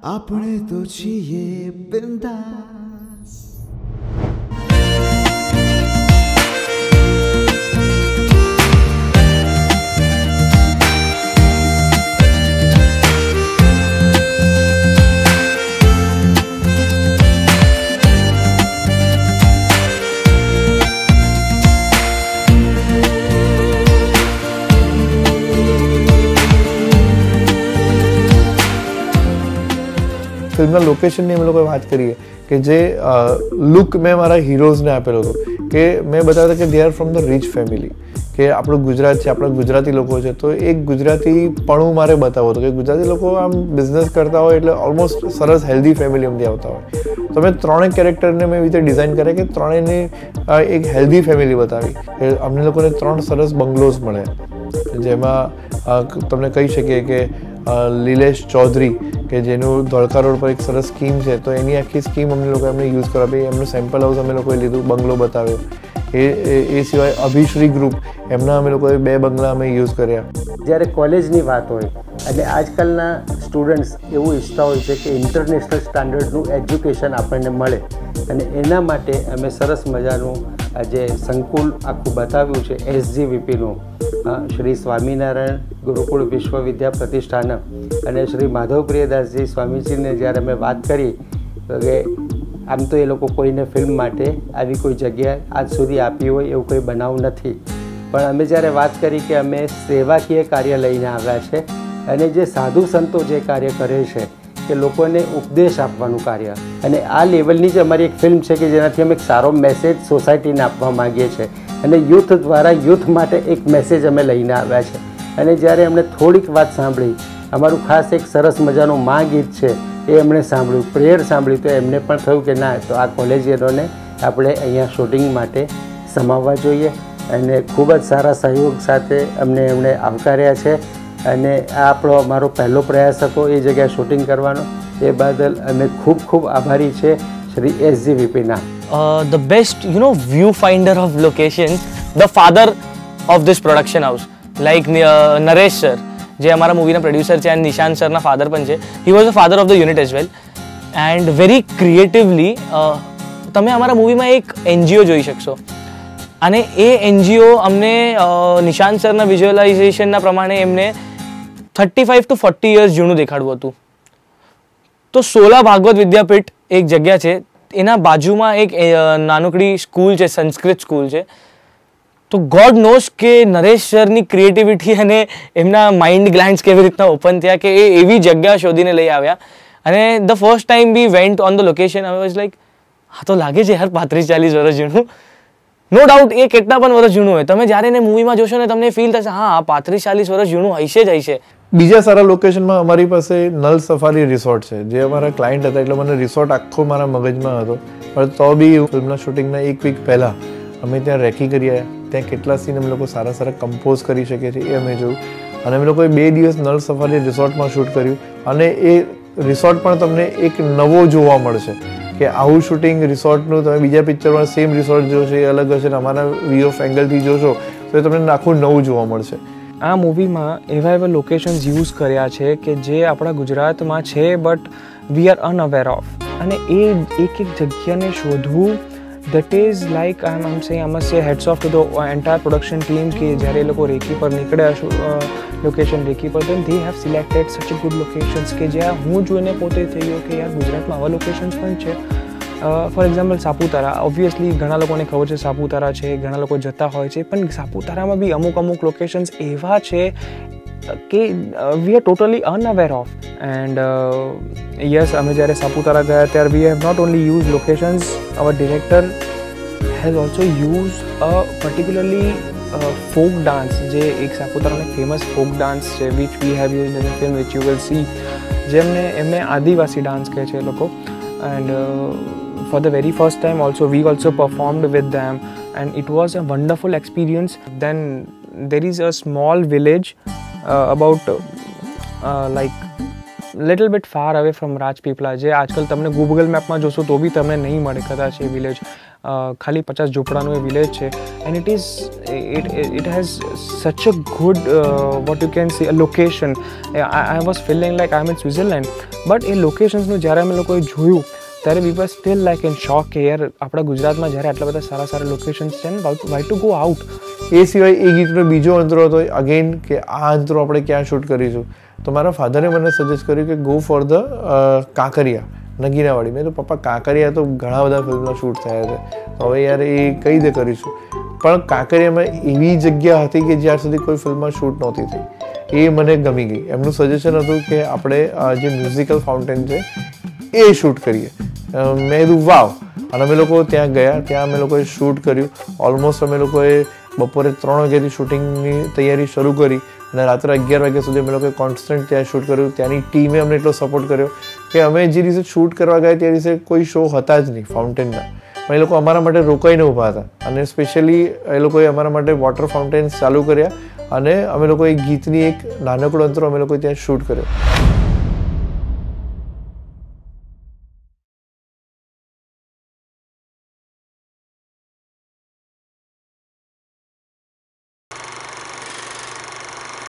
આપણે તો છીએ બિંદાસ। ફિલ્મના લોકેશનની અમે લોકોએ વાત કરીએ કે જે લુક મેં મારા હીરોઝને આપેલો હતો કે મેં બતાવ્યું કે they are from the rich family, કે આપણું ગુજરાત છે, આપણા ગુજરાતી લોકો છે, તો એક ગુજરાતીપણું મારે બતાવવું હતું કે ગુજરાતી લોકો આમ બિઝનેસ કરતા હોય એટલે ઓલમોસ્ટ સરસ હેલ્ધી ફેમિલીમાંથી આવતા હોય. તો મેં ત્રણેય કેરેક્ટરને મેં એવી રીતે ડિઝાઇન કર્યા કે ત્રણેયને એક હેલ્ધી ફેમિલી બતાવી. અમને લોકોને ત્રણ સરસ બંગલોઝ મળે જેમાં તમને કહી શકીએ કે લીલેશ ચૌધરી કે જેનું ધોળકા રોડ પર એક સરસ સ્કીમ છે, તો એની આખી સ્કીમ અમને લોકો એમને યુઝ કરવા આપી. એમનું સેમ્પલ હાઉસ અમે લોકોએ લીધું, બંગલો બતાવ્યો. એ સિવાય અભિશ્રી ગ્રુપ, એમના અમે લોકોએ 2 બંગલા અમે યુઝ કર્યા. જ્યારે કોલેજની વાત હોય અને આજકાલના સ્ટુડન્ટ્સ એવું ઈચ્છતા હોય છે કે ઇન્ટરનેશનલ સ્ટાન્ડર્ડનું એજ્યુકેશન આપણને મળે, અને એના માટે અમે સરસ મજાનું આજે સંકુલ આખું બતાવ્યું છે SGVPનું. શ્રી સ્વામિનારાયણ ગુરુકુળ વિશ્વવિદ્યા પ્રતિષ્ઠાન અને શ્રી માધવપ્રિયદાસજી સ્વામીજીને જ્યારે અમે વાત કરી કે આમ તો એ લોકો કોઈને ફિલ્મ માટે આવી કોઈ જગ્યા આજ સુધી આપી હોય એવું કોઈ બનાવ નથી, પણ અમે જ્યારે વાત કરી કે અમે સેવાકીય કાર્ય લઈને આવ્યા છે અને જે સાધુ સંતો જે કાર્ય કરે છે કે લોકોને ઉપદેશ આપવાનું કાર્ય, અને આ લેવલની જ અમારી એક ફિલ્મ છે કે જેનાથી અમે એક સારો મેસેજ સોસાયટીને આપવા માગીએ છીએ અને યુથ દ્વારા યુથ માટે એક મેસેજ અમે લઈને આવ્યા છે. અને જ્યારે એમણે થોડીક વાત સાંભળી, અમારું ખાસ એક સરસ મજાનું મા ગીત છે એ એમણે સાંભળ્યું, પ્રેયર સાંભળી, તો એમને પણ થયું કે ના, તો આ કોલેજિયનોને આપણે અહીંયા શૂટિંગ માટે સમાવવા જોઈએ. અને ખૂબ જ સારા સહયોગ સાથે અમને એમણે આવકાર્યા છે અને આ આપણો અમારો પહેલો પ્રયાસ હતો એ જગ્યાએ શૂટિંગ કરવાનો. એ બદલ અમે ખૂબ ખૂબ આભારી છે Shri SGVPના. The best, viewfinder of locations, the father of this production house, like Naresh sir, જે અમારા મૂવીના પ્રોડ્યુસર છે, અને નિશાંત સરના ફાધર પણ છે. He was the father of the unit as well, and very creatively તમે અમારા મૂવીમાં એક NGO જોઈ શકશો, અને એ NGO અમને નિશાંત સરના વિઝ્યુઅલાઇઝેશનના પ્રમાણે એમને 35 to 40 years જૂનું દેખાડવું હતું. તો સોલા ભાગવત વિદ્યાપીઠ એક જગ્યા છે, એના બાજુમાં એક નાનકડી સ્કૂલ છે, સંસ્કૃત સ્કૂલ છે. તો ગોડ નોઝ કે નરેશ સરની ક્રિએટિવિટી અને એમના માઇન્ડ ગ્લેન્ડ્સ કેવી રીતના ઓપન થયા કે એ એવી જગ્યા શોધીને લઈ આવ્યા. અને the first time we went on the location, I was like, હા તો લાગે છે યાર 35-40 વર્ષ જૂનું. નો ડાઉટ એ કેટલા પણ વર્ષ જૂનું હોય, તમે જ્યારે એને મૂવીમાં જોશો ને તમને ફીલ થશે હા 35-40 વર્ષ જૂનું હશે જ હશે. બીજા સારા લોકેશનમાં અમારી પાસે નલ સફારી રિસોર્ટ છે, જે અમારા ક્લાયન્ટ હતા એટલે મને રિસોર્ટ આખો મારા મગજમાં હતો. પણ તો બી ફિલ્મના શૂટિંગના 1 વીક પહેલાં અમે ત્યાં રેકી કરી આવ્યા. ત્યાં કેટલા સીન અમે લોકો સારા સારા કમ્પોઝ કરી શકીએ છીએ એ અમે જોયું, અને અમે લોકોએ 2 દિવસ નલ સફારી રિસોર્ટમાં શૂટ કર્યું. અને એ રિસોર્ટ પણ તમને એક નવો જોવા મળશે કે આવું શૂટિંગ રિસોર્ટનું તમે બીજા પિક્ચરમાં સેમ રિસોર્ટ જોશો એ અલગ હશે, અને અમારા વ્યૂ ઓફ એંગલથી જોશો તો એ તમને આખું નવું જોવા મળશે. આ મૂવીમાં એવા લોકેશન્સ યુઝ કર્યા છે કે જે આપણા ગુજરાતમાં છે but we are unaware of, અને એ એક જગ્યાને શોધવું, that is like I must say hats off to the entire production team કે જ્યારે એ લોકો રેકી પર નીકળ્યા લોકેશન રેકી પર, then they have selected such good locations કે જ્યાં હું જોઈને પોતે થઈ ગયો કે યાર ગુજરાતમાં આવા લોકેશન્સ પણ છે. ફોર એક્ઝામ્પલ સાપુતારા, ઓબ્વિયસલી ઘણા લોકોને ખબર છે સાપુતારા છે, ઘણા લોકો જતા હોય છે, પણ સાપુતારામાં બી અમુક લોકેશન્સ એવા છે કે we are totally unaware of. And yes, અમે જ્યારે સાપુતારા ગયા ત્યારે we have not only use locations, our director has also use a particularly folk dance, જે એક સાપુતારાનો ફેમસ ફોક ડાન્સ છે which we have use in the film which you will see, જેમને એમને આદિવાસી ડાન્સ કહે છે એ લોકો. And for the very first time we also performed with them, and it was a wonderful experience. Then there is a small village about like little bit far away from Rajpipla, જે આજકાલ તમને Google મેપમાં જોશો તો બી તમને નહીં મળે કદાચ એ village. ખાલી 50 ઝૂંપડાનું એ વિલેજ છે and it has such a good what you can say a location. I was feeling like I'm in Switzerland, but એ લોકેશન્સનું જ્યારે અમે લોકોએ જોયું ત્યારે we were still like in shock કે યાર આપણા ગુજરાતમાં જ્યારે આટલા બધા સારા સારા લોકેશન્સ છે ને વાય ટુ ગો આઉટ. એ સિવાય એ ગીતનો બીજો અંતરો હતો અગેન કે આ અંતરો આપણે ક્યાં શૂટ કરીશું. તો મારા ફાધરે મને સજેસ્ટ કર્યું કે go for the Kankaria Naginawadi. મેં તો પપ્પા કાંકરિયા તો ઘણા બધા ફિલ્મના શૂટ થયા છે, તો હવે યાર એ કઈ રીતે કરીશું. પણ કાંકરિયામાં એવી જગ્યા હતી કે જ્યાર સુધી કોઈ ફિલ્મમાં શૂટ નહોતી થઈ. એ મને ગમી ગઈ. એમનું સજેશન હતું કે આપણે જે મ્યુઝિકલ ફાઉન્ટેન છે એ શૂટ કરીએ. મેં કીધું વાવ. અને અમે લોકો ત્યાં ગયા, ત્યાં અમે લોકોએ શૂટ કર્યું. ઓલમોસ્ટ અમે લોકોએ બપોરે 3 વાગ્યાથી શૂટિંગની તૈયારી શરૂ કરી અને રાત્રે 11 વાગ્યા સુધી અમે લોકોએ કોન્સ્ટન્ટ ત્યાં શૂટ કર્યું. ત્યાંની ટીમે અમને એટલો સપોર્ટ કર્યો કે અમે જે રીતે શૂટ કરવા ગયા તે દિવસે કોઈ શો હતા જ નહીં ફાઉન્ટેનના, પણ એ લોકો અમારા માટે રોકાઈને ઊભા હતા. અને સ્પેશિયલી એ લોકોએ અમારા માટે વોટર ફાઉન્ટેન્સ ચાલુ કર્યા અને અમે લોકોએ ગીતની એક નાનકડો અંતરો અમે લોકોએ ત્યાં શૂટ કર્યો.